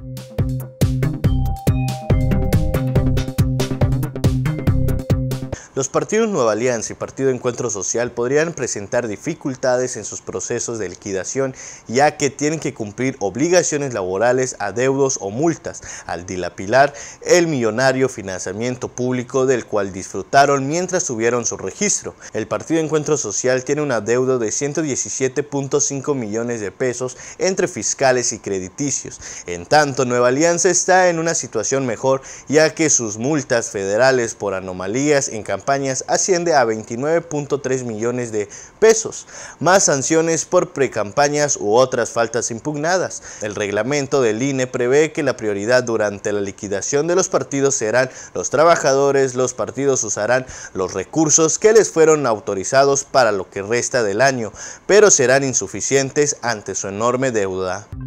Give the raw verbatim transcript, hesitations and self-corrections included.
Los partidos Nueva Alianza y Partido Encuentro Social podrían presentar dificultades en sus procesos de liquidación, ya que tienen que cumplir obligaciones laborales, adeudos o multas, al dilapilar el millonario financiamiento público del cual disfrutaron mientras tuvieron su registro. El Partido Encuentro Social tiene un adeudo de ciento diecisiete punto cinco millones de pesos entre fiscales y crediticios. En tanto, Nueva Alianza está en una situación mejor, ya que sus multas federales por anomalías en campaña asciende a veintinueve punto tres millones de pesos, más sanciones por precampañas u otras faltas impugnadas. El reglamento del I N E prevé que la prioridad durante la liquidación de los partidos serán los trabajadores. Los partidos usarán los recursos que les fueron autorizados para lo que resta del año, pero serán insuficientes ante su enorme deuda.